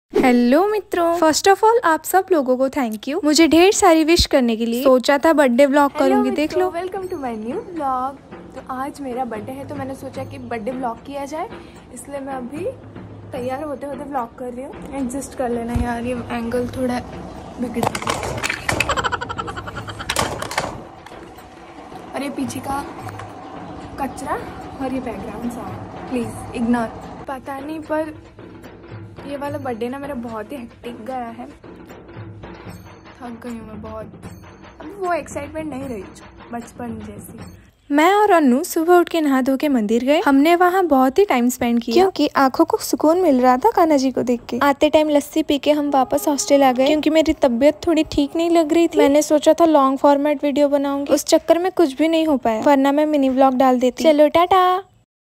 Hello मित्रों, first of all आप सब लोगों को थैंक यू मुझे ढेर सारी विश करने के लिए। सोचा था बर्थडे व्लॉग करूंगी, देख लो। Welcome to my new vlog. तो आज मेरा बर्थडे है तो मैंने सोचा कि बर्थडे व्लॉग किया जाए, इसलिए मैं अभी तैयार होते होते व्लॉग कर रही हूँ। एडजस्ट कर लेना यार, ये एंगल थोड़ा बिगड़ और ये पीछे का कचरा और ये बैकग्राउंड साउंड प्लीज़ इग्नोर। पता नहीं पर ये वाला बर्थडे ना मेरा बहुत ही हेक्टिक गया है, थक गई हूँ मैं बहुत। अब वो एक्साइटमेंट नहीं रही बचपन जैसी। मैं और अन्नू सुबह उठ के नहा धो के मंदिर गए। हमने वहाँ बहुत ही टाइम स्पेंड किया क्योंकि आंखों को सुकून मिल रहा था कान्हा जी को देख के। आते टाइम लस्सी पी के हम वापस हॉस्टल आ गए क्योंकि मेरी तबीयत थोड़ी ठीक नहीं लग रही थी। मैंने सोचा था लॉन्ग फॉर्मेट वीडियो बनाऊंगी, उस चक्कर में कुछ भी नहीं हो पाया, वरना मैं मिनी व्लॉग डाल देती। चलो टाटा।